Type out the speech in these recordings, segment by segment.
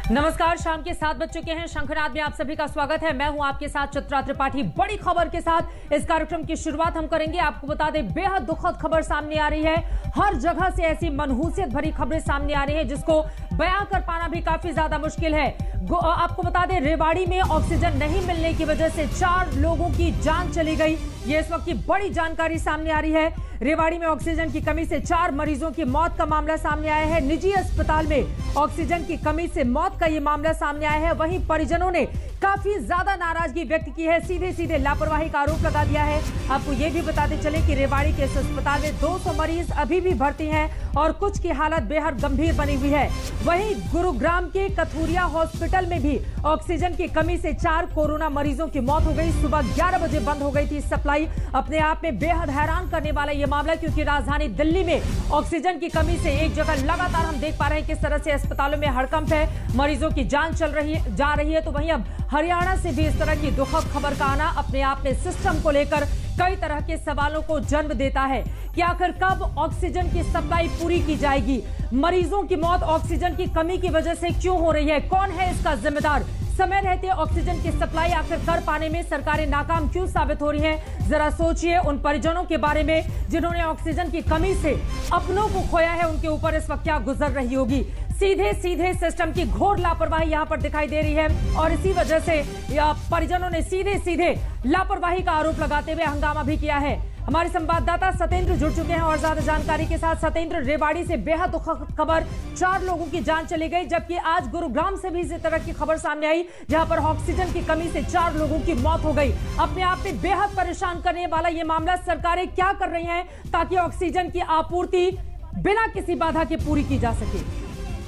नमस्कार, शाम के 7 बज चुके हैं। शंखनाद में आप सभी का स्वागत है। मैं हूं आपके साथ चित्रा त्रिपाठी। बड़ी खबर के साथ इस कार्यक्रम की शुरुआत हम करेंगे। आपको बता दें, बेहद दुखद खबर सामने आ रही है। हर जगह से ऐसी मनहूसियत भरी खबरें सामने आ रही है जिसको बयां कर पाना भी काफी ज्यादा मुश्किल है। आपको बता दें, रेवाड़ी में ऑक्सीजन नहीं मिलने की वजह से 4 लोगों की जान चली गई। ये इस वक्त की बड़ी जानकारी सामने आ रही है। रेवाड़ी में ऑक्सीजन की कमी से 4 मरीजों की मौत का मामला सामने आया है। निजी अस्पताल में ऑक्सीजन की कमी से मौत का ये मामला सामने आया है। वहीं परिजनों ने काफी ज्यादा नाराजगी व्यक्त की है, सीधे सीधे लापरवाही का आरोप लगा दिया है। आपको ये भी बताते चले कि रेवाड़ी के इस अस्पताल में 200 मरीज अभी भी भर्ती हैं और कुछ की हालत बेहद गंभीर बनी हुई है। वहीं गुरुग्राम के कथूरिया हॉस्पिटल में भी ऑक्सीजन की कमी से 4 कोरोना मरीजों की मौत हो गई। सुबह 11 बजे बंद हो गई थी सप्लाई। अपने आप में बेहद हैरान करने वाला यह मामला, क्योंकि राजधानी दिल्ली में ऑक्सीजन की कमी से एक जगह लगातार हम देख पा रहे हैं किस तरह से अस्पतालों में हड़कंप है, मरीजों की जान जा रही है। तो वहीं अब हरियाणा से भी इस तरह की दुखद खबर का आना अपने आप में सिस्टम को लेकर कई तरह के सवालों को जन्म देता है कि आखिर कब ऑक्सीजन की सप्लाई पूरी की जाएगी। मरीजों की मौत ऑक्सीजन की कमी की वजह से क्यों हो रही है, कौन है इसका जिम्मेदार। समय रहते ऑक्सीजन की सप्लाई आखिर कर पाने में सरकारें नाकाम क्यों साबित हो रही हैं। जरा सोचिए उन परिजनों के बारे में जिन्होंने ऑक्सीजन की कमी से अपनों को खोया है, उनके ऊपर इस वक्त क्या गुजर रही होगी। सीधे सीधे सिस्टम की घोर लापरवाही यहां पर दिखाई दे रही है और इसी वजह से परिजनों ने सीधे सीधे लापरवाही का आरोप लगाते हुए हंगामा भी किया है। हमारे संवाददाता सतेंद्र जुड़ चुके हैं और ज्यादा जानकारी के साथ। सतेंद्र, रेवाड़ी से बेहद दुखद खबर, 4 लोगों की जान चली गई, जबकि आज गुरुग्राम से भी इसी तरह की खबर सामने आई जहां पर ऑक्सीजन की कमी से 4 लोगों की मौत हो गई। अपने आप में बेहद परेशान करने वाला यह मामला, सरकारें क्या कर रही हैं ताकि ऑक्सीजन की आपूर्ति बिना किसी बाधा के पूरी की जा सके।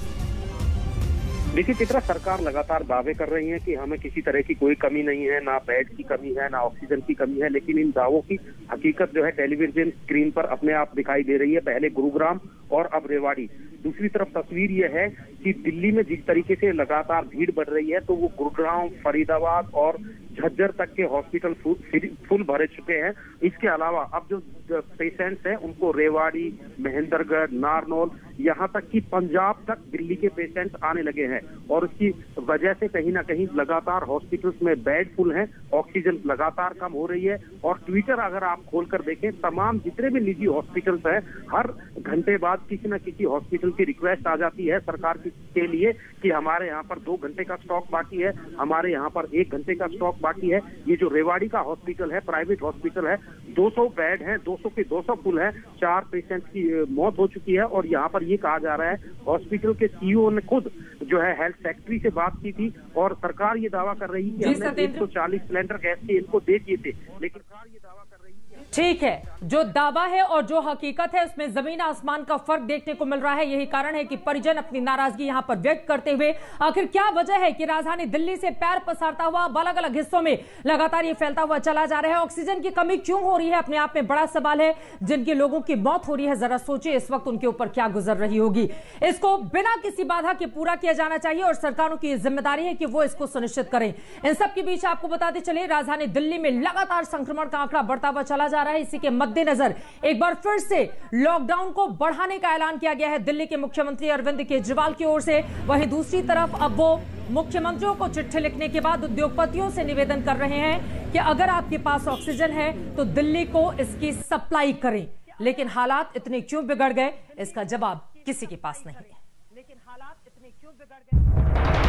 देखिए चित्रा, सरकार लगातार दावे कर रही है कि हमें किसी तरह की कोई कमी नहीं है, ना बेड की कमी है, ना ऑक्सीजन की कमी है, लेकिन इन दावों की हकीकत जो है टेलीविजन स्क्रीन पर अपने आप दिखाई दे रही है। पहले गुरुग्राम और अब रेवाड़ी। दूसरी तरफ तस्वीर यह है कि दिल्ली में जिस तरीके से लगातार भीड़ बढ़ रही है, तो वो गुरुग्राम, फरीदाबाद और झज्जर तक के हॉस्पिटल फुल भरे चुके हैं। इसके अलावा अब जो पेशेंट्स हैं उनको रेवाड़ी, महेंद्रगढ़, नारनौल, यहाँ तक कि पंजाब तक दिल्ली के पेशेंट्स आने लगे हैं और उसकी वजह से कहीं ना कहीं लगातार हॉस्पिटल्स में बेड फुल हैं, ऑक्सीजन लगातार कम हो रही है। और ट्विटर अगर आप खोलकर देखें, तमाम जितने भी निजी हॉस्पिटल्स हैं, हर घंटे बाद किसी न किसी हॉस्पिटल की रिक्वेस्ट आ जाती है सरकार के लिए कि हमारे यहाँ पर 2 घंटे का स्टॉक बाकी है, हमारे यहाँ पर 1 घंटे का स्टॉक बाकी है। ये जो रेवाड़ी का हॉस्पिटल है, प्राइवेट हॉस्पिटल है, 200 बेड है, 200 के 200 फुल है। 4 पेशेंट्स की मौत हो चुकी है और यहाँ पर ये कहा जा रहा है, हॉस्पिटल के सीईओ ने खुद जो है हेल्थ सेक्रेटरी से बात की थी और सरकार ये दावा कर रही है कि हमने 140 सिलेंडर गैस के इनको दे दिए थे, लेकिन सरकार ये दावा कर रही है। ठीक है, जो दावा है और जो हकीकत है उसमें जमीन आसमान का फर्क देखने को मिल रहा है। यही कारण है कि परिजन अपनी नाराजगी यहां पर व्यक्त करते हुए, आखिर क्या वजह है कि राजधानी दिल्ली से पैर पसारता हुआ अलग अलग हिस्सों में लगातार ये फैलता हुआ चला जा रहा है। ऑक्सीजन की कमी क्यों हो रही है, अपने आप में बड़ा सवाल है। जिनके लोगों की मौत हो रही है, जरा सोचिए इस वक्त उनके ऊपर क्या गुजर रही होगी। इसको बिना किसी बाधा के पूरा किया जाना चाहिए और सरकारों की जिम्मेदारी है कि वो इसको सुनिश्चित करें। इन सब के बीच आपको बताते चले, राजधानी दिल्ली में लगातार संक्रमण का आंकड़ा बढ़ता हुआ चला जा रहा है। इसी के मद्देनजर एक बार फिर से लॉकडाउन को बढ़ाने का ऐलान किया गया है दिल्ली के मुख्यमंत्री अरविंद केजरीवाल की ओर से। वहीं दूसरी तरफ अब वो मुख्यमंत्रियों को चिट्ठी लिखने के बाद उद्योगपतियों से निवेदन कर रहे हैं कि अगर आपके पास ऑक्सीजन है तो दिल्ली को इसकी सप्लाई करें। लेकिन हालात इतने क्यों बिगड़ गए, इसका जवाब किसी के पास नहीं है। लेकिन हालात इतने क्यों बिगड़ गए।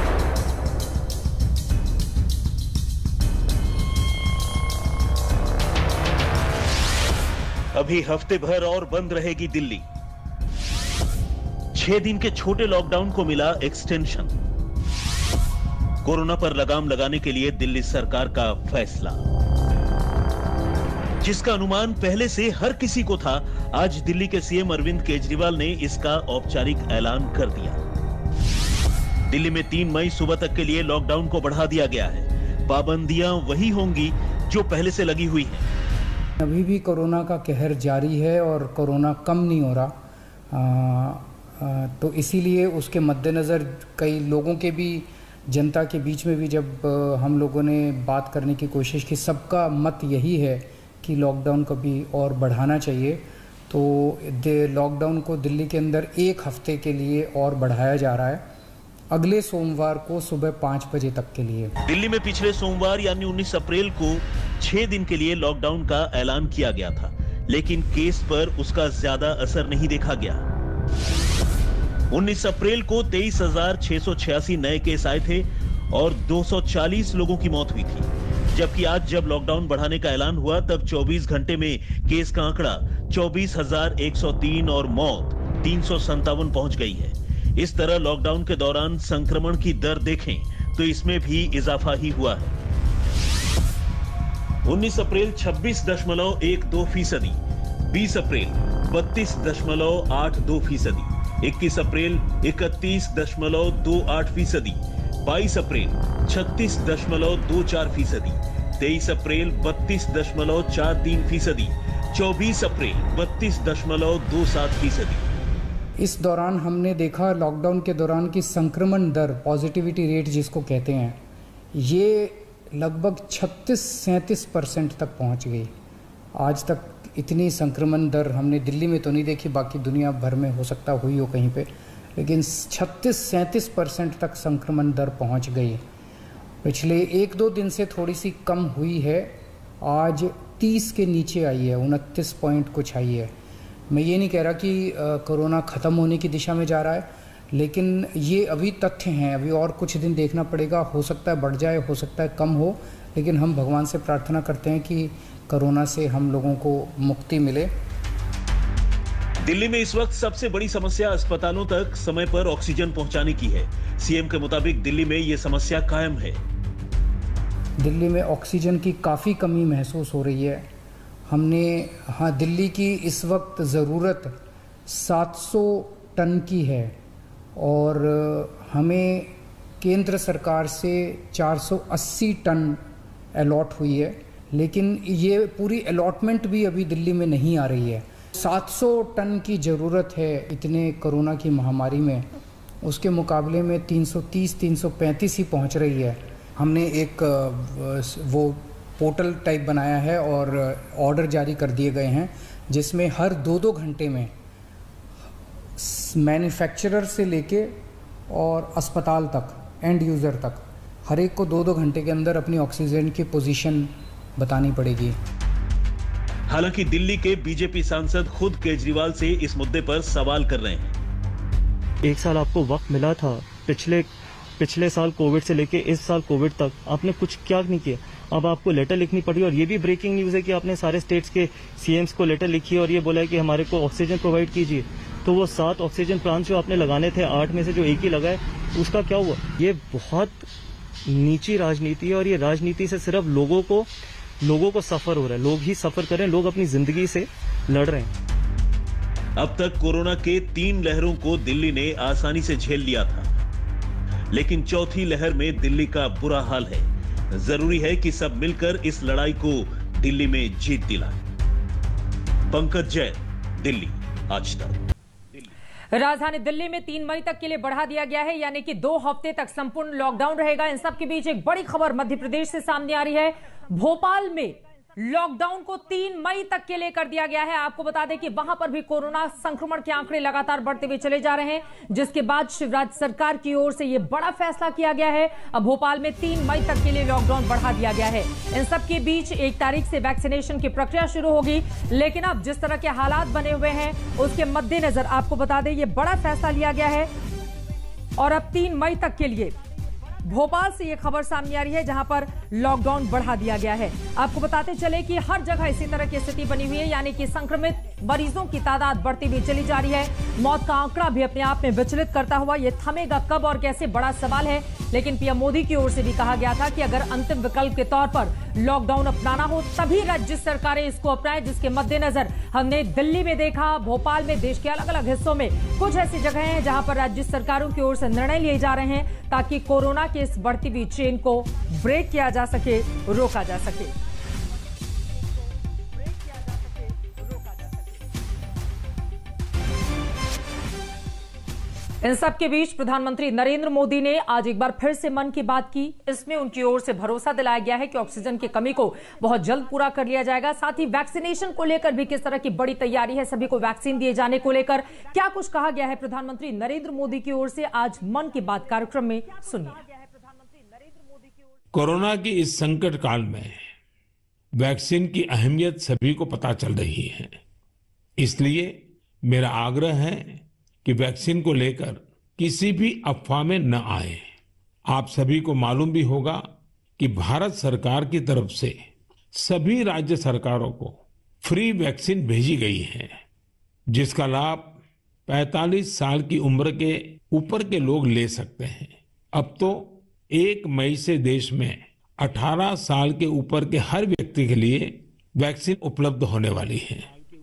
अभी हफ्ते भर और बंद रहेगी दिल्ली। 6 दिन के छोटे लॉकडाउन को मिला एक्सटेंशन। कोरोना पर लगाम लगाने के लिए दिल्ली सरकार का फैसला, जिसका अनुमान पहले से हर किसी को था, आज दिल्ली के सीएम अरविंद केजरीवाल ने इसका औपचारिक ऐलान कर दिया। दिल्ली में 3 मई सुबह तक के लिए लॉकडाउन को बढ़ा दिया गया है। पाबंदियां वही होंगी जो पहले से लगी हुई हैं। अभी भी कोरोना का कहर जारी है और कोरोना कम नहीं हो रहा, तो इसीलिए उसके मद्देनज़र कई लोगों के भी, जनता के बीच में भी जब हम लोगों ने बात करने की कोशिश की, सबका मत यही है कि लॉकडाउन को भी और बढ़ाना चाहिए। तो लॉकडाउन को दिल्ली के अंदर 1 हफ्ते के लिए और बढ़ाया जा रहा है अगले सोमवार को सुबह 5 बजे तक के लिए। दिल्ली में पिछले सोमवार यानी 19 अप्रैल को 6 दिन के लिए लॉकडाउन का ऐलान किया गया था, लेकिन केस पर उसका ज्यादा असर नहीं देखा गया। 19 अप्रैल को 23,686 नए केस आए थे और 240 लोगों की मौत हुई थी, जबकि आज जब लॉकडाउन बढ़ाने का ऐलान हुआ तब 24 घंटे में केस का आंकड़ा 24,103 और मौत 357 पहुंच गई है। इस तरह लॉकडाउन के दौरान संक्रमण की दर देखें तो इसमें भी इजाफा ही हुआ है। 19 अप्रैल 26.12%, 20 अप्रैल 32.82%, 21 अप्रैल 31.28%, 22 अप्रैल 36.24%, 23 अप्रैल 32.43%, 24 अप्रैल 32.27%। इस दौरान हमने देखा लॉकडाउन के दौरान की संक्रमण दर, पॉजिटिविटी रेट जिसको कहते हैं, ये लगभग 36-37% तक पहुंच गई। आज तक इतनी संक्रमण दर हमने दिल्ली में तो नहीं देखी, बाकी दुनिया भर में हो सकता हुई हो कहीं पे, लेकिन 36-37% तक संक्रमण दर पहुंच गई। पिछले 1-2 दिन से थोड़ी सी कम हुई है, आज 30 के नीचे आई है, 29 पॉइंट कुछ आई है। मैं ये नहीं कह रहा कि कोरोना ख़त्म होने की दिशा में जा रहा है, लेकिन ये अभी तथ्य हैं, अभी और कुछ दिन देखना पड़ेगा। हो सकता है बढ़ जाए, हो सकता है कम हो, लेकिन हम भगवान से प्रार्थना करते हैं कि कोरोना से हम लोगों को मुक्ति मिले। दिल्ली में इस वक्त सबसे बड़ी समस्या अस्पतालों तक समय पर ऑक्सीजन पहुंचाने की है। सीएम के मुताबिक दिल्ली में ये समस्या कायम है। दिल्ली में ऑक्सीजन की काफ़ी कमी महसूस हो रही है। दिल्ली की इस वक्त ज़रूरत 700 टन की है और हमें केंद्र सरकार से 480 टन अलॉट हुई है, लेकिन ये पूरी अलॉटमेंट भी अभी दिल्ली में नहीं आ रही है। 700 टन की ज़रूरत है इतने कोरोना की महामारी में, उसके मुकाबले में 330-335 ही पहुंच रही है। हमने एक वो पोर्टल टाइप बनाया है और ऑर्डर जारी कर दिए गए हैं, जिसमें हर 2-2 घंटे में मैन्युफैक्चरर से लेके और अस्पताल तक, एंड यूज़र तक, हर एक को 2-2 घंटे के अंदर अपनी ऑक्सीजन की पोजीशन बतानी पड़ेगी। हालांकि दिल्ली के बीजेपी सांसद खुद केजरीवाल से इस मुद्दे पर सवाल कर रहे हैं। 1 साल आपको वक्त मिला था, पिछले साल कोविड से लेके इस साल कोविड तक आपने कुछ क्या नहीं किया। अब आपको लेटर लिखनी पड़ी, और ये भी ब्रेकिंग न्यूज़ है कि आपने सारे स्टेट्स के सीएम्स को लेटर लिखी और ये बोला है कि हमारे को ऑक्सीजन प्रोवाइड कीजिए। तो वो 7 ऑक्सीजन प्लांट जो आपने लगाने थे, 8 में से जो 1 ही लगा है, उसका क्या हुआ? ये बहुत नीची राजनीति है और ये राजनीति से सिर्फ लोगों को सफर हो रहा है। लोग ही सफर कर रहे हैं, लोग अपनी जिंदगी से लड़ रहे हैं। अब तक कोरोना के 3 लहरों को दिल्ली ने आसानी से झेल लिया था, लेकिन चौथी लहर में दिल्ली का बुरा हाल है। जरूरी है कि सब मिलकर इस लड़ाई को दिल्ली में जीत दिलाएं। पंकज जैन, दिल्ली आज तक। राजधानी दिल्ली में 3 मई तक के लिए बढ़ा दिया गया है, यानी कि 2 हफ्ते तक संपूर्ण लॉकडाउन रहेगा। इन सब के बीच एक बड़ी खबर मध्य प्रदेश से सामने आ रही है। भोपाल में लॉकडाउन को 3 मई तक के लिए कर दिया गया है। आपको बता दें कि वहां पर भी कोरोना संक्रमण के आंकड़े लगातार बढ़ते हुए चले जा रहे हैं, जिसके बाद शिवराज सरकार की ओर से यह बड़ा फैसला किया गया है। अब भोपाल में 3 मई तक के लिए लॉकडाउन बढ़ा दिया गया है। इन सब के बीच 1 तारीख से वैक्सीनेशन की प्रक्रिया शुरू होगी, लेकिन अब जिस तरह के हालात बने हुए हैं उसके मद्देनजर आपको बता दें यह बड़ा फैसला लिया गया है और अब 3 मई तक के लिए भोपाल से यह खबर सामने आ रही है, जहां पर लॉकडाउन बढ़ा दिया गया है। आपको बताते चले कि हर जगह इसी तरह की स्थिति बनी हुई है, यानी कि संक्रमित मरीजों की तादाद बढ़ती हुई चली जा रही है। मौत का आंकड़ा भी अपने आप में विचलित करता हुआ ये थमेगा कब और कैसे, बड़ा सवाल है। लेकिन पीएम मोदी की ओर से भी कहा गया था कि अगर अंतिम विकल्प के तौर पर लॉकडाउन अपनाना हो तभी राज्य सरकारें इसको अपनाएं, जिसके मद्देनजर हमने दिल्ली में देखा, भोपाल में, देश के अलग अलग हिस्सों में कुछ ऐसी जगह हैं जहां पर राज्य सरकारों की ओर से निर्णय लिए जा रहे हैं ताकि कोरोना के इस बढ़ती हुई चेन को ब्रेक किया जा सके, रोका जा सके। इन सब के बीच प्रधानमंत्री नरेंद्र मोदी ने आज एक बार फिर से मन की बात की। इसमें उनकी ओर से भरोसा दिलाया गया है कि ऑक्सीजन की कमी को बहुत जल्द पूरा कर लिया जाएगा। साथ ही वैक्सीनेशन को लेकर भी किस तरह की बड़ी तैयारी है, सभी को वैक्सीन दिए जाने को लेकर क्या कुछ कहा गया है प्रधानमंत्री नरेंद्र मोदी की ओर से, आज मन की बात कार्यक्रम में सुनिए। कोरोना की इस संकट काल में वैक्सीन की अहमियत सभी को पता चल रही है। इसलिए मेरा आग्रह है कि वैक्सीन को लेकर किसी भी अफवाह में न आए। आप सभी को मालूम भी होगा कि भारत सरकार की तरफ से सभी राज्य सरकारों को फ्री वैक्सीन भेजी गई है, जिसका लाभ 45 साल की उम्र के ऊपर के लोग ले सकते हैं। अब तो 1 मई से देश में 18 साल के ऊपर के हर व्यक्ति के लिए वैक्सीन उपलब्ध होने वाली है।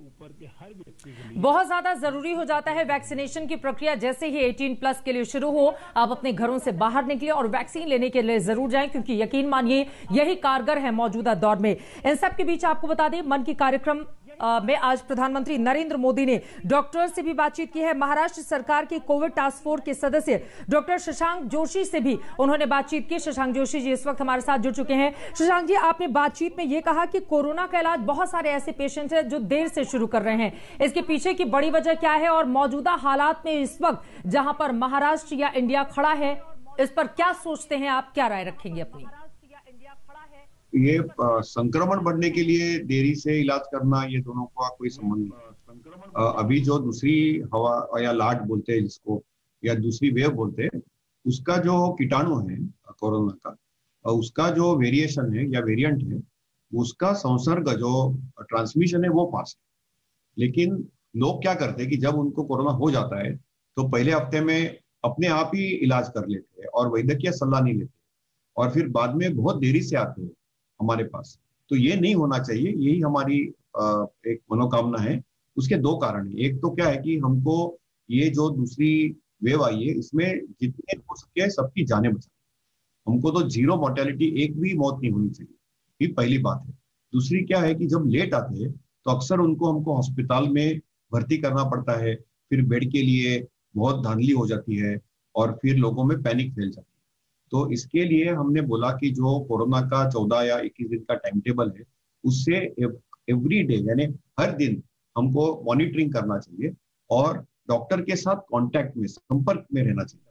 बहुत ज्यादा जरूरी हो जाता है वैक्सीनेशन की प्रक्रिया। जैसे ही 18+ के लिए शुरू हो, आप अपने घरों से बाहर निकले और वैक्सीन लेने के लिए जरूर जाएं, क्योंकि यकीन मानिए यही कारगर है मौजूदा दौर में। इन सब के बीच आपको बता दें, मन की कार्यक्रम में आज प्रधानमंत्री नरेंद्र मोदी ने डॉक्टर से भी बातचीत की है। महाराष्ट्र सरकार के कोविड टास्क फोर्स के सदस्य डॉक्टर शशांक जोशी से भी उन्होंने बातचीत की। शशांक जोशी जी इस वक्त हमारे साथ जुड़ चुके हैं। शशांक जी, आपने बातचीत में यह कहा कि कोरोना का इलाज बहुत सारे ऐसे पेशेंट्स हैं जो देर से शुरू कर रहे हैं, इसके पीछे की बड़ी वजह क्या है, और मौजूदा हालात में इस वक्त जहां पर महाराष्ट्र या इंडिया खड़ा है, इस पर क्या सोचते हैं आप, क्या राय रखेंगे अपनी? ये संक्रमण बढ़ने के लिए देरी से इलाज करना, ये दोनों का कोई संबंध नहीं। अभी जो दूसरी हवा या लाट बोलते हैं जिसको, या दूसरी वेव बोलते हैं, उसका जो कीटाणु है कोरोना का, उसका जो वेरिएशन है या वेरिएंट है, उसका संसर्ग जो ट्रांसमिशन है वो फास्ट है। लेकिन लोग क्या करते हैं कि जब उनको कोरोना हो जाता है तो पहले हफ्ते में अपने आप ही इलाज कर लेते हैं और वैद्यकीय सलाह नहीं लेते, और फिर बाद में बहुत देरी से आते हैं हमारे पास। तो ये नहीं होना चाहिए, यही हमारी एक मनोकामना है। उसके 2 कारण है। एक तो क्या है कि हमको ये जो दूसरी वेव आई है, इसमें जितने हो सके सबकी जानें बचानी। हमको तो 0 मोर्टेलिटी, एक भी मौत नहीं होनी चाहिए, ये पहली बात है। दूसरी क्या है कि जब लेट आते हैं तो अक्सर हमको अस्पताल में भर्ती करना पड़ता है, फिर बेड के लिए बहुत धांधली हो जाती है और फिर लोगों में पैनिक फैल जाती है। तो इसके लिए हमने बोला कि जो कोरोना का 14 या 21 दिन का टाइम टेबल है, उससे एवरी डे यानी हर दिन हमको मॉनिटरिंग करना चाहिए और डॉक्टर के साथ कांटेक्ट में, संपर्क में रहना चाहिए।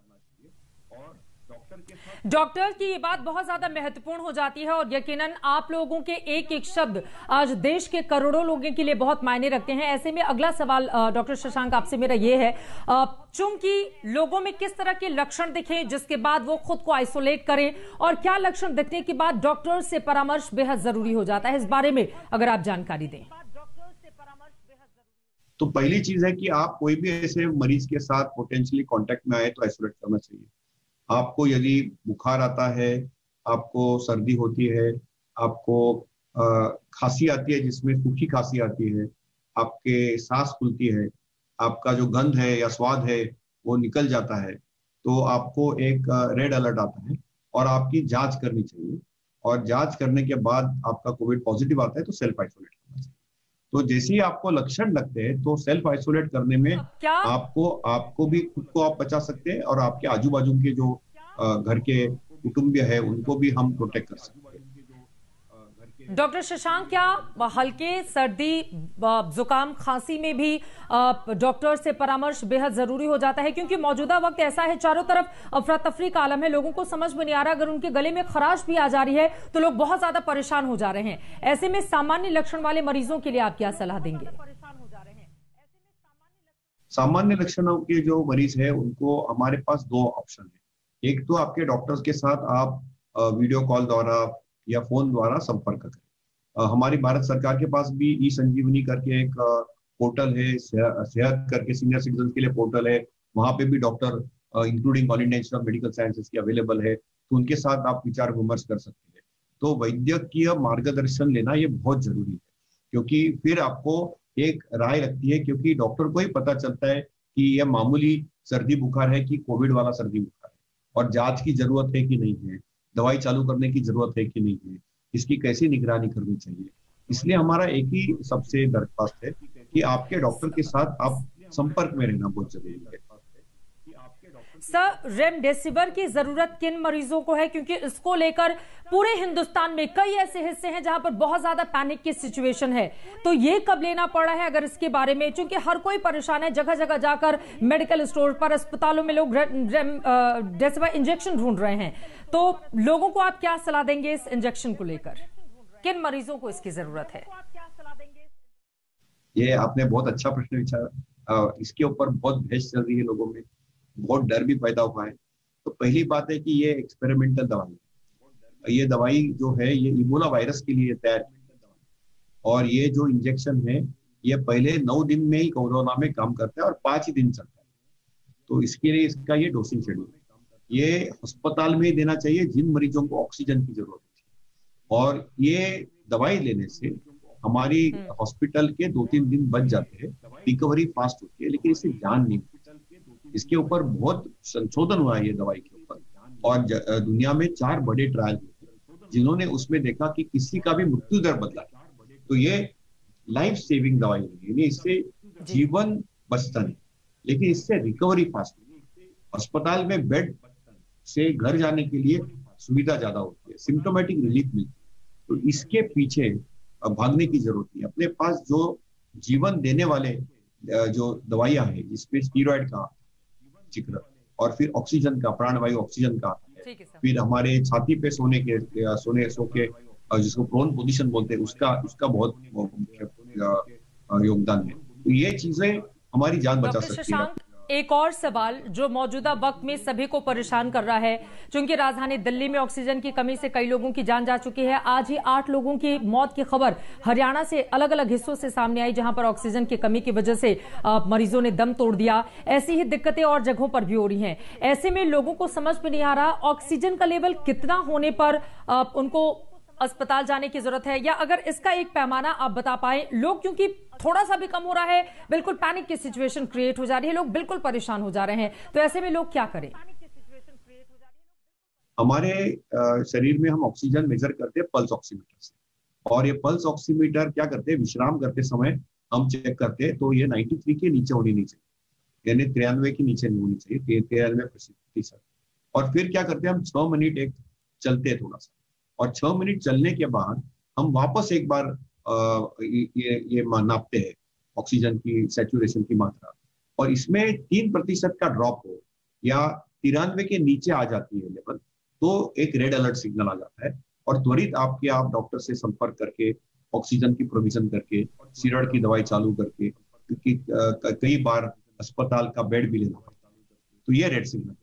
डॉक्टर की ये बात बहुत ज्यादा महत्वपूर्ण हो जाती है और यकीनन आप लोगों के एक एक शब्द आज देश के करोड़ों लोगों के लिए बहुत मायने रखते हैं। ऐसे में अगला सवाल डॉक्टर शशांक आपसे मेरा ये है, चूंकि लोगों में किस तरह के लक्षण दिखे जिसके बाद वो खुद को आइसोलेट करें, और क्या लक्षण दिखने के बाद डॉक्टर से परामर्श बेहद जरूरी हो जाता है, इस बारे में अगर आप जानकारी दें। तो पहली चीज है कि आप कोई भी ऐसे मरीज के साथ पोटेंशियली कांटेक्ट में आए तो आइसोलेट करना चाहिए। आपको यदि बुखार आता है, आपको सर्दी होती है, आपको खांसी आती है जिसमें सूखी खांसी आती है, आपके सांस फूलती है, आपका जो गंध है या स्वाद है वो निकल जाता है, तो आपको एक रेड अलर्ट आता है और आपकी जांच करनी चाहिए। और जांच करने के बाद आपका कोविड पॉजिटिव आता है तो सेल्फ आइसोलेट करना चाहिए। तो जैसे ही आपको लक्षण लगते हैं तो सेल्फ आइसोलेट करने में आपको भी खुद को आप बचा सकते हैं और आपके आजू बाजू के जो घर के कुटुंबीय है उनको भी हम प्रोटेक्ट कर सकते हैं। डॉक्टर शशांक, क्या हल्के सर्दी, जुकाम, खांसी में भी डॉक्टर से परामर्श बेहद जरूरी हो जाता है? क्योंकि मौजूदा वक्त ऐसा है, चारों तरफ अफरा तफरी का आलम है, लोगों को समझ में नहीं आ रहा, अगर उनके गले में खराश भी आ जा रही है तो लोग बहुत ज्यादा परेशान हो जा रहे हैं। ऐसे में सामान्य लक्षण वाले मरीजों के लिए आप क्या सलाह देंगे? सामान्य लक्षणों के जो मरीज है उनको हमारे पास 2 ऑप्शन है। एक तो आपके डॉक्टर्स के साथ आप वीडियो कॉल द्वारा या फोन द्वारा संपर्क करें। हमारी भारत सरकार के पास भी ई संजीवनी करके एक पोर्टल है, सेहत करके सीनियर सिटीजन के लिए पोर्टल है, वहां पे भी doctor including All India Institute of Medical Sciences की अवेलेबल है, तो उनके साथ आप विचार विमर्श कर सकते हैं। तो वैद्यकीय मार्गदर्शन लेना ये बहुत जरूरी है, क्योंकि फिर आपको एक राय लगती है, क्योंकि डॉक्टर को ही पता चलता है कि यह मामूली सर्दी बुखार है कि कोविड वाला सर्दी बुखार है, और जांच की जरूरत है कि नहीं है, दवाई चालू करने की जरूरत है कि नहीं है, इसकी कैसी निगरानी करनी चाहिए। इसलिए हमारा एक ही सबसे दरख्वास्त है कि आपके डॉक्टर के साथ आप संपर्क में रहना बहुत जरूरी है। सर, रेमडेसिविर की जरूरत किन मरीजों को है, क्योंकि इसको लेकर पूरे हिंदुस्तान में कई ऐसे हिस्से हैं जहां पर बहुत ज्यादा पैनिक की सिचुएशन है, तो ये कब लेना पड़ा है अगर इसके बारे में, क्योंकि हर कोई परेशान है, जगह जगह जाकर मेडिकल स्टोर पर, अस्पतालों में लोग रेमडेसिविर इंजेक्शन ढूंढ रहे हैं, तो लोगों को आप क्या सलाह देंगे इस इंजेक्शन को लेकर, किन मरीजों को इसकी जरूरत है? ये आपने बहुत अच्छा प्रश्न विचारा। इसके ऊपर बहुत बहस चल रही है, लोगों में बहुत डर भी पैदा हुआ है। तो पहली बात है कि ये एक्सपेरिमेंटल दवाई है। ये दवाई जो है ये इबोला वायरस के लिए तैयार की दवाई, और ये जो इंजेक्शन है ये पहले 9 दिन में ही कोरोना में काम करता है और 5 ही दिन चलता है। तो इसके लिए इसका ये डोसिंग शेड्यूल है। ये अस्पताल में ही देना चाहिए जिन मरीजों को ऑक्सीजन की जरूरत है, और ये दवाई लेने से हमारी हॉस्पिटल के 2-3 दिन बच जाते हैं, रिकवरी फास्ट होती है, लेकिन इससे जान नहीं होती। इसके ऊपर बहुत संशोधन हुआ है ये दवाई के ऊपर, और दुनिया में 4 बड़े ट्रायल हुए जिन्होंने उसमें देखा कि किसी का भी मृत्यु दर बदला। तो ये लाइफ सेविंग दवाई है, यानी इससे जीवन बचता नहीं, लेकिन इससे रिकवरी फास्ट होती है। अस्पताल में बेड से घर जाने के लिए सुविधा ज्यादा होती है, सिम्टोमेटिक रिलीफ मिलती है। तो इसके पीछे भागने की जरूरत नहीं। अपने पास जो जीवन देने वाले जो दवाइयां हैं, जिसमें स्टीरॉयड का जिक्र और फिर ऑक्सीजन का, प्राणवायु ऑक्सीजन का, फिर हमारे छाती पे सो के जिसको प्रोन पोजीशन बोलते हैं, उसका बहुत योगदान है। तो ये चीजें हमारी जान बचा सकती है। एक और सवाल जो मौजूदा वक्त में सभी को परेशान कर रहा है, क्योंकि राजधानी दिल्ली में ऑक्सीजन की कमी से कई लोगों की जान जा चुकी है। आज ही 8 लोगों की मौत की खबर हरियाणा से अलग अलग हिस्सों से सामने आई, जहां पर ऑक्सीजन की कमी की वजह से मरीजों ने दम तोड़ दिया। ऐसी ही दिक्कतें और जगहों पर भी हो रही हैं। ऐसे में लोगों को समझ में नहीं आ रहा ऑक्सीजन का लेवल कितना होने पर उनको अस्पताल जाने की जरूरत है, या अगर इसका एक पैमाना आप बता पाए। लोग क्योंकि थोड़ा सा भी कम हो रहा है, बिल्कुल पैनिक की सिचुएशन क्रिएट हो जा रही है, लोग बिल्कुल परेशान हो जा रहे हैं, तो ऐसे में लोग क्या करें? हमारे शरीर में हम ऑक्सीजन मेजर करते हैं पल्स ऑक्सीमीटर से, और ये पल्स ऑक्सीमीटर क्या करते हैं, विश्राम करते समय हम चेक करते हैं, तो ये 93 के नीचे होनी नहीं चाहिए, यानी 93 के नीचे नहीं होनी चाहिए, 93%। और फिर क्या करते हैं, हम 6 मिनट एक चलते हैं थोड़ा सा, और 6 मिनट चलने के बाद हम वापस एक बार ये नापते हैं ऑक्सीजन की सैचुरेशन की मात्रा, और इसमें 3% का ड्रॉप हो या 93 के नीचे आ जाती है लेवल, तो एक रेड अलर्ट सिग्नल आ जाता है, और त्वरित आप डॉक्टर से संपर्क करके ऑक्सीजन की प्रोविजन करके, स्टीरॉयड की दवाई चालू करके, क्योंकि कई बार अस्पताल का बेड भी लेना पड़ता है, तो ये रेड सिग्नल।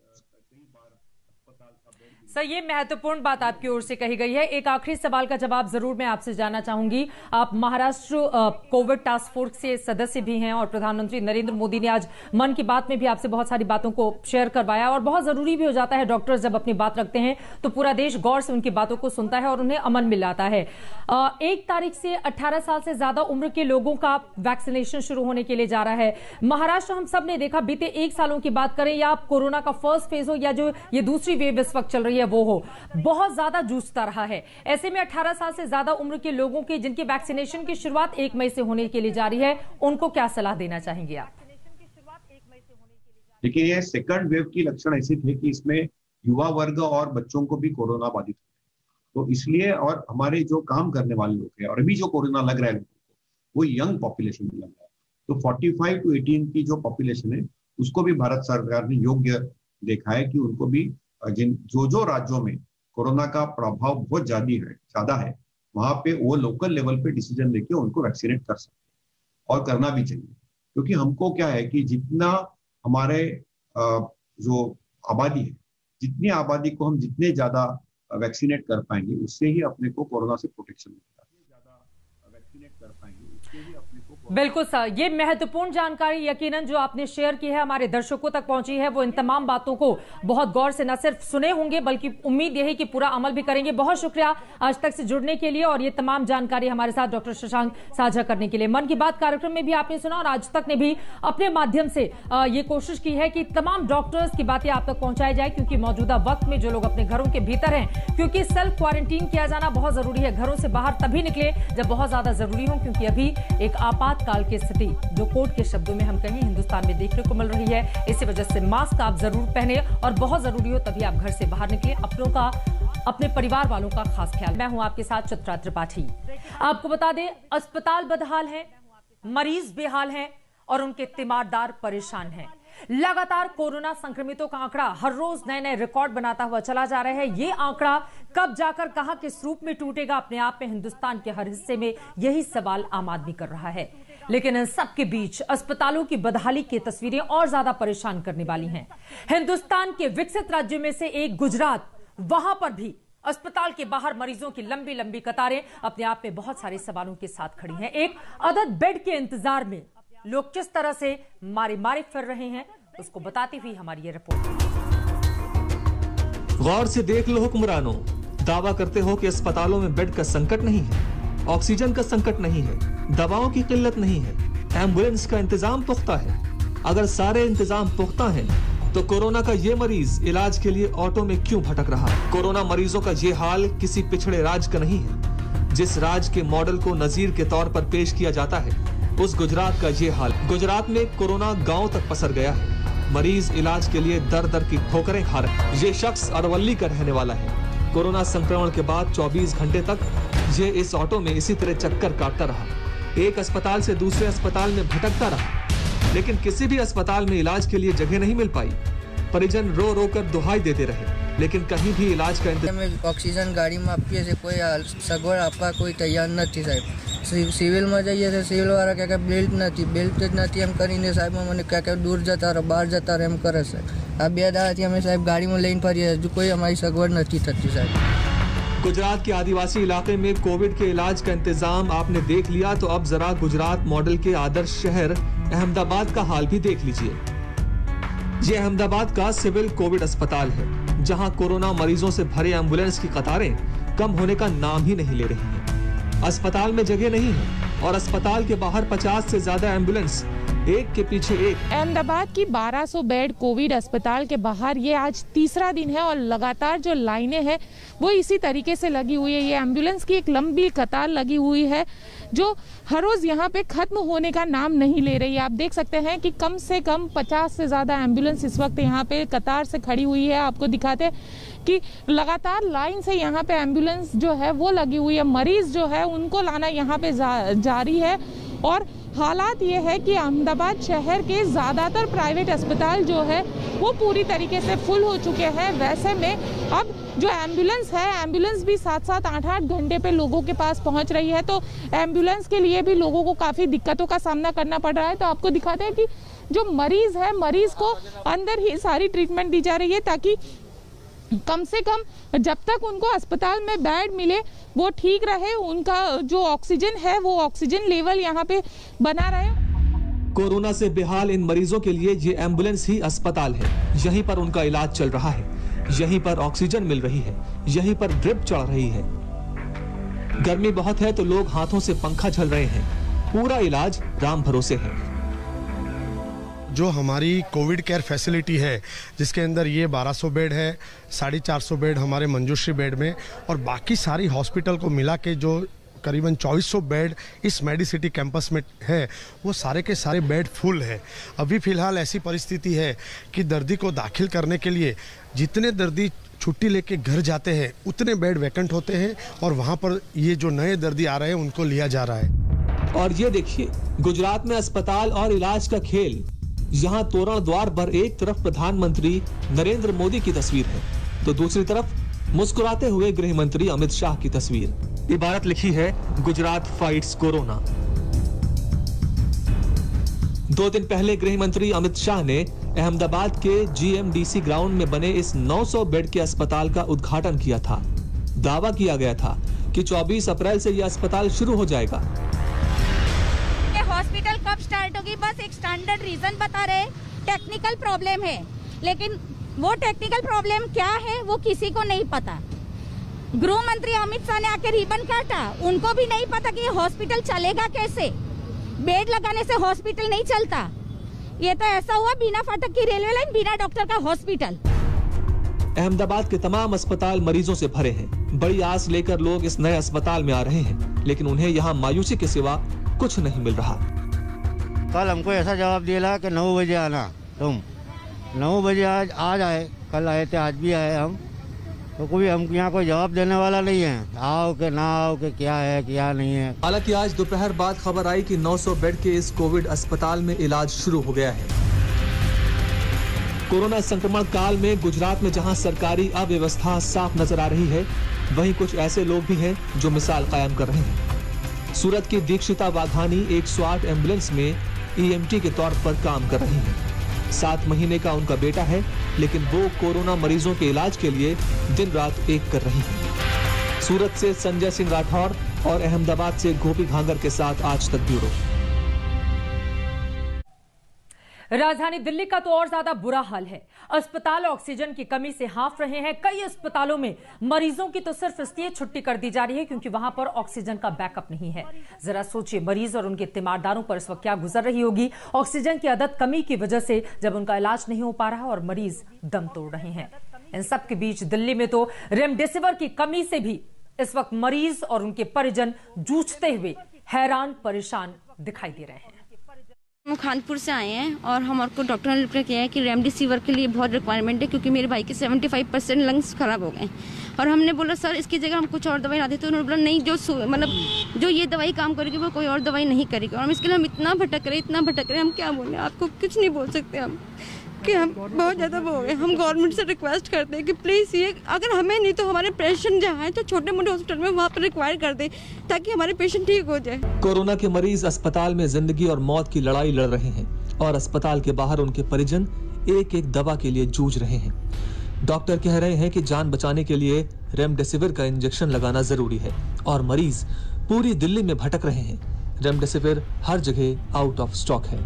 सर, ये महत्वपूर्ण बात आपकी ओर से कही गई है। एक आखिरी सवाल का जवाब जरूर मैं आपसे जानना चाहूंगी। आप महाराष्ट्र कोविड टास्क फोर्स के सदस्य भी हैं, और प्रधानमंत्री नरेंद्र मोदी ने आज मन की बात में भी आपसे बहुत सारी बातों को शेयर करवाया, और बहुत जरूरी भी हो जाता है, डॉक्टर्स जब अपनी बात रखते हैं तो पूरा देश गौर से उनकी बातों को सुनता है और उन्हें अमल मिलाता है। 1 तारीख से 18 साल से ज्यादा उम्र के लोगों का वैक्सीनेशन शुरू होने के लिए जा रहा है। महाराष्ट्र हम सब ने देखा, बीते 1 सालों की बात करें, या कोरोना का फर्स्ट फेज हो या जो ये दूसरी वेव इस वक्त चल रही है वो हो, बहुत ज्यादा जूझता रहा है। ऐसे में 18 साल से ज्यादा उम्र के लोगों की जिनकी वैक्सीनेशन की शुरुआत 1 मई से होने के लिए जा रही है, उनको क्या सलाह देना चाहेंगे आप? देखिए, ये सेकंड वेव की लक्षण ऐसे थे कि इसमें युवा वर्ग और बच्चों को भी कोरोना बाधित हुआ, तो इसलिए, और हमारे जो काम करने वाले लोग हैं, और अभी जो कोरोना लग रहा है लोगों को, वो यंग पॉपुलेशन में लग रहा है। तो 45 to 18 की जो पॉपुलेशन है, उसको भी भारत सरकार ने योग्य देखा है कि उनको भी जो राज्यों में कोरोना का प्रभाव बहुत ज्यादा है, वहां पे वो लोकल लेवल पे डिसीजन लेके उनको वैक्सीनेट कर सकते हैं, और करना भी चाहिए। क्योंकि हमको क्या है कि जितना हमारे जो आबादी है, जितनी आबादी को हम जितने ज्यादा वैक्सीनेट कर पाएंगे, उससे ही अपने को कोरोना से प्रोटेक्शन मिलेगा। वैक्सीनेट कर पाएंगे उससे ही अपने को। बिल्कुल सर, ये महत्वपूर्ण जानकारी यकीनन जो आपने शेयर की है हमारे दर्शकों तक पहुंची है। वो इन तमाम बातों को बहुत गौर से न सिर्फ सुने होंगे, बल्कि उम्मीद यही कि पूरा अमल भी करेंगे। बहुत शुक्रिया आज तक से जुड़ने के लिए, और ये तमाम जानकारी हमारे साथ डॉक्टर शशांक साझा करने के लिए। मन की बात कार्यक्रम में भी आपने सुना, और आज तक ने भी अपने माध्यम से ये कोशिश की है कि तमाम डॉक्टर्स की बातें आप तक पहुंचाई जाए, क्योंकि मौजूदा वक्त में जो लोग अपने घरों के भीतर हैं, क्योंकि सेल्फ क्वारंटीन किया जाना बहुत जरूरी है। घरों से बाहर तभी निकले जब बहुत ज्यादा जरूरी हो, क्योंकि अभी एक आपात आपातकाल की स्थिति जो कोर्ट के शब्दों में हम कहें हिंदुस्तान में देखने को मिल रही है। इसी वजह से मास्क आप जरूर पहने और बहुत जरूरी हो तभी आप घर से बाहर निकले। अपनों का, अपने परिवार वालों का खास ख्याल। मैं हूं आपके साथ चित्रा त्रिपाठी। आपको बता दें, अस्पताल बदहाल है, मरीज बेहाल हैं और उनके तीमारदार परेशान हैं। लगातार कोरोना संक्रमितों का आंकड़ा हर रोज नए नए रिकॉर्ड बनाता हुआ चला जा रहा है। ये आंकड़ा कब जाकर कहां किस रूप में टूटेगा, अपने आप में हिंदुस्तान के हर हिस्से में यही सवाल आम आदमी कर रहा है। लेकिन इन सब के बीच अस्पतालों की बदहाली की तस्वीरें और ज्यादा परेशान करने वाली हैं। हिंदुस्तान के विकसित राज्यों में से एक गुजरात, वहां पर भी अस्पताल के बाहर मरीजों की लंबी लंबी कतारें अपने आप में बहुत सारे सवालों के साथ खड़ी हैं। एक अदद बेड के इंतजार में लोग किस तरह से मारे मारे फिर रहे हैं, उसको बताती हुई हमारी ये रिपोर्ट। गौर से देख लो हुक्मरानों, दावा करते हो कि अस्पतालों में बेड का संकट नहीं है, ऑक्सीजन का संकट नहीं है, दवाओं की किल्लत नहीं है, एम्बुलेंस का इंतजाम पुख्ता है। अगर सारे इंतजाम पुख्ता हैं, तो कोरोना का ये मरीज इलाज के लिए ऑटो में क्यों भटक रहा? कोरोना मरीजों का ये हाल किसी पिछड़े राज्य का नहीं है। जिस राज्य के मॉडल को नजीर के तौर पर पेश किया जाता है, उस गुजरात का ये हाल। गुजरात में कोरोना गांव तक पसर गया है। मरीज इलाज के लिए दर दर की ठोकरें खा रहे हैं। ये शख्स अरवल्ली का रहने वाला है। कोरोना संक्रमण के बाद 24 घंटे तक ये इस ऑटो में इसी तरह चक्कर काटता रहा। एक अस्पताल से दूसरे अस्पताल में भटकता रहा, लेकिन किसी भी अस्पताल में इलाज के लिए जगह नहीं मिल पाई। परिजन रो रो कर दुहाई देते रहे, लेकिन कहीं भी इलाज का इंतजाम। ऑक्सीजन गाड़ी में आपकी से कोई सगवड़ आपका कोई तैयार नहीं साहब। सिविल में जाइए तो सिविल वाला क्या बेल्ट नहीं, बेल्ट नहीं हम करीने साहब मैंने क्या दूर जाता रहे, बाहर जाता रहे हम करे साहब। अब બે દાડાથી हमें साहब गाड़ी में लेन फरिए, जो कोई हमारी सगवड़ नहीं थी साहब। गुजरात के आदिवासी इलाके में कोविड के इलाज का इंतजाम आपने देख लिया, तो अब जरा गुजरात मॉडल के आदर्श शहर अहमदाबाद का हाल भी देख लीजिए। ये अहमदाबाद का सिविल कोविड अस्पताल है, जहां कोरोना मरीजों से भरे एम्बुलेंस की कतारें कम होने का नाम ही नहीं ले रही हैं। अस्पताल में जगह नहीं है और अस्पताल के बाहर 50 से ज्यादा एम्बुलेंस एक के पीछे एक। अहमदाबाद की 1200 बेड कोविड अस्पताल के बाहर ये आज तीसरा दिन है और लगातार जो लाइनें हैं वो इसी तरीके से लगी हुई है। ये एम्बुलेंस की एक लंबी कतार लगी हुई है जो हर रोज यहाँ पे खत्म होने का नाम नहीं ले रही है। आप देख सकते हैं कि कम से कम 50 से ज्यादा एम्बुलेंस इस वक्त यहाँ पे कतार से खड़ी हुई है। आपको दिखाते हैं कि लगातार लाइन से यहाँ पे एम्बुलेंस जो है वो लगी हुई है। मरीज जो है उनको लाना यहाँ पे जारी है और हालात ये है कि अहमदाबाद शहर के ज़्यादातर प्राइवेट अस्पताल जो है वो पूरी तरीके से फुल हो चुके हैं। वैसे में अब जो एम्बुलेंस है, एम्बुलेंस भी 7-7, 8-8 घंटे पे लोगों के पास पहुंच रही है, तो एम्बुलेंस के लिए भी लोगों को काफ़ी दिक्कतों का सामना करना पड़ रहा है। तो आपको दिखाते हैं कि जो मरीज है, मरीज को अंदर ही सारी ट्रीटमेंट दी जा रही है ताकि कम से कम जब तक उनको अस्पताल में बेड मिले वो ठीक रहे, उनका जो ऑक्सीजन है वो ऑक्सीजन लेवल यहाँ पे बना रहे। कोरोना से बेहाल इन मरीजों के लिए ये एम्बुलेंस ही अस्पताल है। यहीं पर उनका इलाज चल रहा है, यहीं पर ऑक्सीजन मिल रही है, यहीं पर ड्रिप चढ़ रही है। गर्मी बहुत है तो लोग हाथों से पंखा झल रहे हैं। पूरा इलाज राम भरोसे है। जो हमारी कोविड केयर फैसिलिटी है, जिसके अंदर ये 1200 बेड है, 450 बेड हमारे मंजूश्री बेड में, और बाकी सारी हॉस्पिटल को मिला के जो करीबन 2400 बेड इस मेडिसिटी कैंपस में है, वो सारे के सारे बेड फुल है। अभी फ़िलहाल ऐसी परिस्थिति है कि दर्दी को दाखिल करने के लिए जितने दर्दी छुट्टी लेके घर जाते हैं उतने बेड वैकेंट होते हैं और वहाँ पर ये जो नए दर्दी आ रहे हैं उनको लिया जा रहा है। और ये देखिए, गुजरात में अस्पताल और इलाज का खेल। यहाँ तोरण द्वार पर एक तरफ प्रधानमंत्री नरेंद्र मोदी की तस्वीर है तो दूसरी तरफ मुस्कुराते हुए गृह मंत्री अमित शाह की तस्वीर। इबारत लिखी है, गुजरात फाइट्स कोरोना। 2 दिन पहले गृह मंत्री अमित शाह ने अहमदाबाद के GMDC ग्राउंड में बने इस 900 बेड के अस्पताल का उद्घाटन किया था। दावा किया गया था कि 24 अप्रैल से यह अस्पताल शुरू हो जाएगा। हॉस्पिटल कब स्टार्ट होगी, बस एक स्टैंडर्ड रीजन बता रहे, टेक्निकल प्रॉब्लम है, लेकिन वो टेक्निकल प्रॉब्लम क्या है वो किसी को नहीं पता। गृह मंत्री अमित शाह ने आके रिबन काटा, उनको भी नहीं पता कि ये हॉस्पिटल चलेगा कैसे। बेड लगाने से हॉस्पिटल नहीं चलता। ये तो ऐसा हुआ बिना फाटक की रेलवे लाइन, बिना डॉक्टर का हॉस्पिटल। अहमदाबाद के तमाम अस्पताल मरीजों से भरे हैं। बड़ी आस लेकर लोग इस नए अस्पताल में आ रहे हैं, लेकिन उन्हें यहाँ मायूसी के सिवा कुछ नहीं मिल रहा। कल हमको ऐसा जवाब दिया कि 9 बजे आना, तुम 9 बजे आज आए, कल आए थे, आज भी आए हम, तो कोई हम यहाँ कोई जवाब देने वाला नहीं है, आओ कि ना आओ कि क्या है क्या नहीं है। हालांकि आज दोपहर बाद खबर आई कि 900 बेड के इस कोविड अस्पताल में इलाज शुरू हो गया है। कोरोना संक्रमण काल में गुजरात में जहां सरकारी अव्यवस्था साफ नजर आ रही है, वहीं कुछ ऐसे लोग भी हैं जो मिसाल कायम कर रहे हैं। सूरत की दीक्षिता वाघानी 108 एम्बुलेंस में EMT के तौर पर काम कर रही हैं। 7 महीने का उनका बेटा है, लेकिन वो कोरोना मरीजों के इलाज के लिए दिन रात एक कर रही हैं। सूरत से संजय सिंह राठौर और अहमदाबाद से गोपी भांगर के साथ आज तक ब्यूरो। राजधानी दिल्ली का तो और ज्यादा बुरा हाल है। अस्पताल ऑक्सीजन की कमी से हाफ रहे हैं। कई अस्पतालों में मरीजों की तो सिर्फ इसलिए छुट्टी कर दी जा रही है क्योंकि वहां पर ऑक्सीजन का बैकअप नहीं है। जरा सोचिए, मरीज और उनके तीमारदारों पर इस वक्त क्या गुजर रही होगी ऑक्सीजन की अदद कमी की वजह से, जब उनका इलाज नहीं हो पा रहा और मरीज दम तोड़ रहे हैं। इन सब के बीच दिल्ली में तो रेमडेसिविर की कमी से भी इस वक्त मरीज और उनके परिजन जूझते हुए हैरान परेशान दिखाई दे रहे हैं। हम कानपुर से आए हैं और हमारे को डॉक्टर ने रिप्लाई किया है कि रेमडेसिविर के लिए बहुत रिक्वायरमेंट है, क्योंकि मेरे भाई के 75% लंग्स खराब हो गए। और हमने बोला सर इसकी जगह हम कुछ और दवाई ला देते, तो उन्होंने बोला नहीं, जो ये दवाई काम करेगी वो कोई और दवाई नहीं करेगी। और हम इसके लिए हम इतना भटक रहे, हम क्या बोले, आपको कुछ नहीं बोल सकते हम, कि हम बहुत ज़्यादा वो हो गए। हम गवर्नमेंट से रिक्वेस्ट करते हैं कि प्लीज़ ये अगर हमें नहीं तो हमारे पेशेंट जहाँ हैं तो छोटे मोटे हॉस्पिटल में वहाँ पर रिक्वायर कर दें ताकि हमारे पेशेंट ठीक हो जाए। कोरोना के मरीज अस्पताल में जिंदगी और मौत की लड़ाई लड़ रहे हैं और अस्पताल के बाहर उनके परिजन एक एक दवा के लिए जूझ रहे हैं। डॉक्टर कह रहे हैं कि जान बचाने के लिए रेमडेसिविर का इंजेक्शन लगाना जरूरी है और मरीज पूरी दिल्ली में भटक रहे हैं। रेमडेसिविर हर जगह आउट ऑफ स्टॉक है।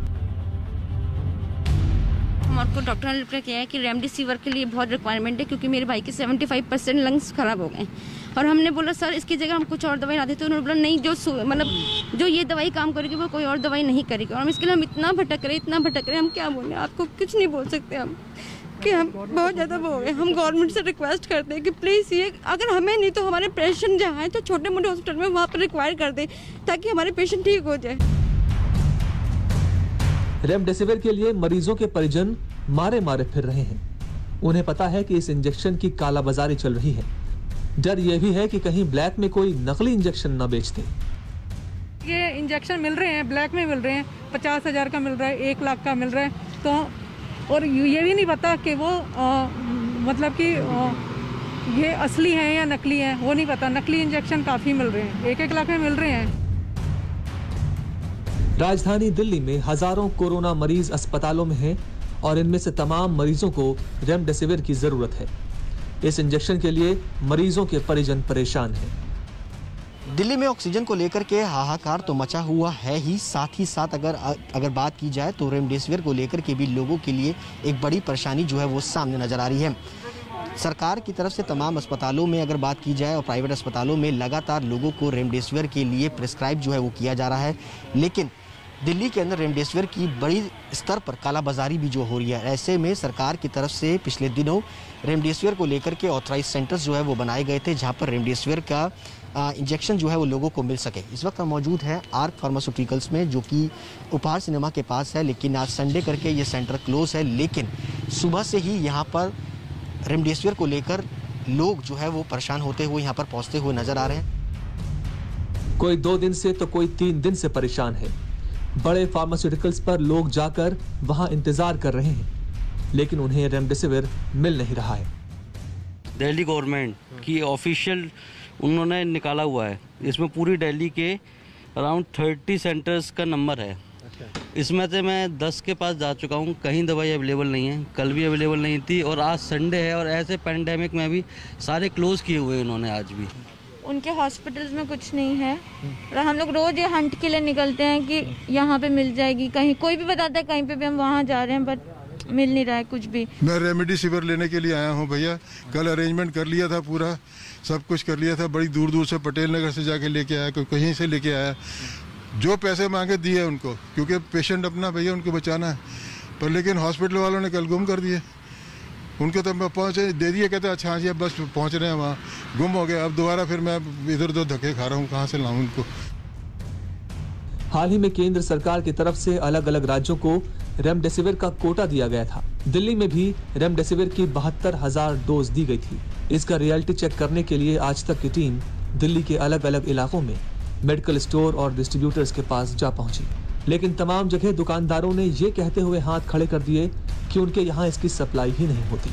हमारे को डॉक्टर ने रिप्लाई किया है कि रेमडेसिविर के लिए बहुत रिक्वायरमेंट है, क्योंकि मेरे भाई के 75% लंग्स खराब हो गए। और हमने बोला सर इसकी जगह हम कुछ और दवाई ला देते, तो उन्होंने बोला नहीं, जो ये दवाई काम करेगी वो कोई और दवाई नहीं करेगी। और हम इसके लिए हम इतना भटक रहे, हम क्या बोले, आपको कुछ नहीं बोल सकते हम, कि हम बहुत ज़्यादा वो हो गए। हम गवर्नमेंट से रिक्वेस्ट करते हैं कि प्लीज़ ये अगर हमें नहीं तो हमारे पेशेंट जहाँ हैं तो छोटे मोटे हॉस्पिटल में वहाँ पर रिक्वायर कर दें ताकि हमारे पेशेंट ठीक हो जाए। रेमडेसिविर के लिए मरीजों के परिजन मारे फिर रहे हैं। उन्हें पता है कि इस इंजेक्शन की कालाबाजारी चल रही है। डर यह भी है कि कहीं ब्लैक में कोई नकली इंजेक्शन न बेच दे। ये इंजेक्शन मिल रहे हैं, ब्लैक में मिल रहे हैं, 50,000 का मिल रहा है, 1 लाख का मिल रहा है, तो और ये भी नहीं पता कि वो मतलब कि ये असली हैं या नकली हैं, वो नहीं पता। नकली इंजेक्शन काफ़ी मिल रहे हैं, 1-1 लाख में मिल रहे हैं। राजधानी दिल्ली में हजारों कोरोना मरीज अस्पतालों में हैं और इनमें से तमाम मरीजों को रेमडेसिविर की जरूरत है। इस इंजेक्शन के लिए मरीजों के परिजन परेशान हैं। दिल्ली में ऑक्सीजन को लेकर के हाहाकार तो मचा हुआ है ही, साथ ही साथ अगर बात की जाए तो रेमडेसिविर को लेकर के भी लोगों के लिए एक बड़ी परेशानी जो है वो सामने नजर आ रही है। सरकार की तरफ से तमाम अस्पतालों में अगर बात की जाए और प्राइवेट अस्पतालों में लगातार लोगों को रेमडेसिविर के लिए प्रिस्क्राइब जो है वो किया जा रहा है, लेकिन दिल्ली के अंदर रेमडेसिविर की बड़ी स्तर पर कालाबाजारी भी जो हो रही है। ऐसे में सरकार की तरफ से पिछले दिनों रेमडेसिविर को लेकर के ऑथराइज सेंटर्स जो है वो बनाए गए थे, जहां पर रेमडेसिविर का इंजेक्शन जो है वो लोगों को मिल सके। इस वक्त हम मौजूद हैं आर्क फार्मास्यूटिकल्स में, जो कि उपहार सिनेमा के पास है, लेकिन आज संडे करके ये सेंटर क्लोज है। लेकिन सुबह से ही यहाँ पर रेमडेसिविर को लेकर लोग जो है वो परेशान होते हुए यहाँ पर पहुँचते हुए नजर आ रहे हैं। कोई 2 दिन से तो कोई 3 दिन से परेशान है। बड़े फार्मास्यूटिकल्स पर लोग जाकर वहां इंतजार कर रहे हैं, लेकिन उन्हें रेमडेसिविर मिल नहीं रहा है। दिल्ली गवर्नमेंट की ऑफिशियल उन्होंने निकाला हुआ है, इसमें पूरी दिल्ली के अराउंड 30 सेंटर्स का नंबर है। इसमें से मैं 10 के पास जा चुका हूँ, कहीं दवाई अवेलेबल नहीं है, कल भी अवेलेबल नहीं थी और आज संडे है और ऐसे पैंडेमिक में भी सारे क्लोज किए हुए हैं इन्होंने आज भी। उनके हॉस्पिटल्स में कुछ नहीं है और हम लोग रोज ये हंट के लिए निकलते हैं कि यहाँ पे मिल जाएगी, कहीं कोई भी बताता है कहीं पे भी हम वहाँ जा रहे हैं, बट मिल नहीं रहा है कुछ भी। मैं रेमडेसिविर लेने के लिए आया हूँ भैया, कल अरेंजमेंट कर लिया था, पूरा सब कुछ कर लिया था, बड़ी दूर दूर से पटेल नगर से जाके लेके आया, कोई कहीं से लेके आया, जो पैसे मांगे दिए उनको, क्योंकि पेशेंट अपना भैया उनको बचाना है, पर लेकिन हॉस्पिटल वालों ने कल गुम कर दिए उनको। तो मैं पहुँचे दे दिए, कहते अच्छा हाँ जी अब बस पहुँच रहे हैं वहाँ, गुम हो गया। अब दोबारा फिर मैं इधर उधर धक्के खा रहा हूँ, कहाँ से लाऊँ उनको। हाल ही में केंद्र सरकार की तरफ से अलग अलग राज्यों को रेमडेसिविर का कोटा दिया गया था। दिल्ली में भी रेमडेसिविर की 72,000 डोज दी गई थी। इसका रियलिटी चेक करने के लिए आज तक की टीम दिल्ली के अलग अलग इलाकों में मेडिकल स्टोर और डिस्ट्रीब्यूटर्स के पास जा पहुंची, लेकिन तमाम जगह दुकानदारों ने ये कहते हुए हाथ खड़े कर दिए कि उनके यहाँ इसकी सप्लाई ही नहीं होती।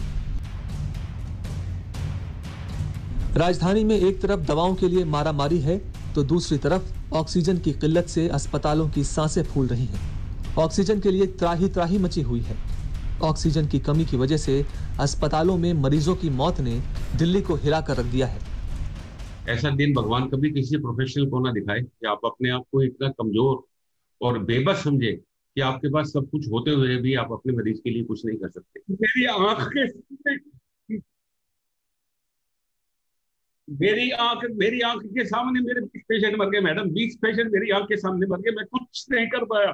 राजधानी में एक तरफ दवाओं के लिए मारामारी है तो दूसरी तरफ ऑक्सीजन की किल्लत से अस्पतालों की सांसें फूल रही हैं। ऑक्सीजन के लिए त्राही त्राही मची हुई है। ऑक्सीजन की कमी की वजह से अस्पतालों में मरीजों की मौत ने दिल्ली को हिला कर रख दिया है। ऐसा दिन भगवान कभी किसी प्रोफेशनल को ना दिखाए कि आप अपने आप को इतना कमजोर और बेबस समझे कि आपके पास सब कुछ होते हुए भी आप अपने मरीज के लिए कुछ नहीं कर सकते। मेरी आंख के सामने मेरे 20 पेशेंट मर गए मैडम, 20 पेशेंट मेरी आंख के सामने मर गए, मैं कुछ नहीं कर पाया।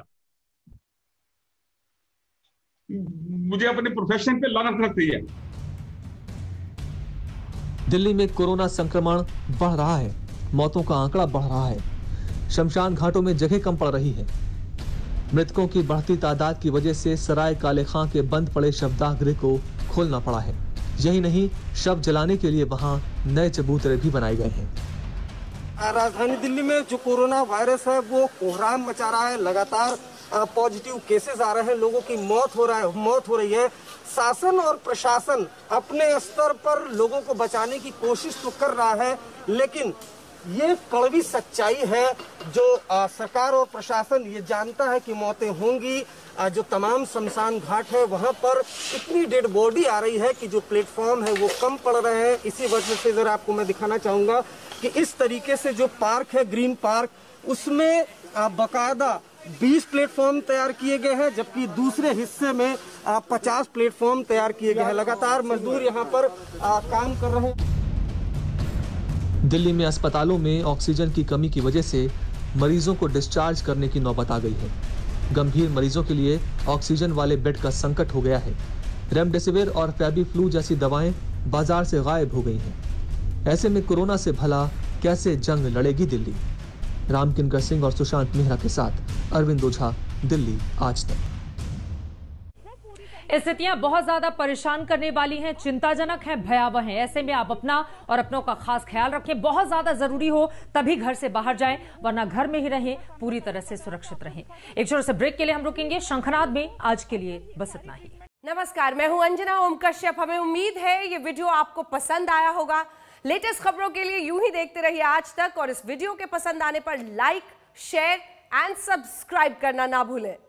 मुझे अपने प्रोफेशन पे लानत लगती है। दिल्ली में कोरोना संक्रमण बढ़ रहा है, मौतों का आंकड़ा बढ़ रहा है, शमशान घाटों में जगह कम पड़ रही है। मृतकों की बढ़ती तादाद की वजह से सराय काले खां के बंद पड़े शवदाह गृह को खोलना पड़ा है। यही नहीं, शव जलाने के लिए वहां नए चबूतरे भी बनाए गए हैं। राजधानी दिल्ली में जो कोरोना वायरस है वो कोहराम मचा रहा है। लगातार पॉजिटिव केसेस आ रहे हैं, लोगों की मौत हो रही है। शासन और प्रशासन अपने स्तर पर लोगों को बचाने की कोशिश तो कर रहा है, लेकिन ये कड़वी सच्चाई है जो सरकार और प्रशासन ये जानता है कि मौतें होंगी। जो तमाम शमशान घाट है वहां पर इतनी डेड बॉडी आ रही है कि जो प्लेटफॉर्म है वो कम पड़ रहे हैं। इसी वजह से जरा आपको मैं दिखाना चाहूंगा कि इस तरीके से जो पार्क है, ग्रीन पार्क, उसमें बाकायदा 20 प्लेटफॉर्म तैयार किए गए हैं, जबकि दूसरे हिस्से में 50 प्लेटफॉर्म तैयार किए गए हैं। लगातार मजदूर यहाँ पर काम कर रहे हैं। दिल्ली में अस्पतालों में ऑक्सीजन की कमी की वजह से मरीजों को डिस्चार्ज करने की नौबत आ गई है। गंभीर मरीजों के लिए ऑक्सीजन वाले बेड का संकट हो गया है। रेमडेसिविर और फेबिफ्लू जैसी दवाएं बाजार से गायब हो गई हैं। ऐसे में कोरोना से भला कैसे जंग लड़ेगी दिल्ली? रामकिंकर सिंह और सुशांत मेहरा के साथ अरविंद ओझा, दिल्ली आज तक। स्थितियां बहुत ज्यादा परेशान करने वाली हैं, चिंताजनक हैं, भयावह हैं। ऐसे में आप अपना और अपनों का खास ख्याल रखें। बहुत ज्यादा जरूरी हो तभी घर से बाहर जाएं, वरना घर में ही रहें, पूरी तरह से सुरक्षित रहें। एक छोटे से ब्रेक के लिए हम रुकेंगे। शंखनाद में आज के लिए बस इतना ही। नमस्कार, मैं हूं अंजना ओम कश्यप। हमें उम्मीद है ये वीडियो आपको पसंद आया होगा। लेटेस्ट खबरों के लिए यूं ही देखते रहिए आज तक, और इस वीडियो के पसंद आने पर लाइक, शेयर एंड सब्सक्राइब करना ना भूलें।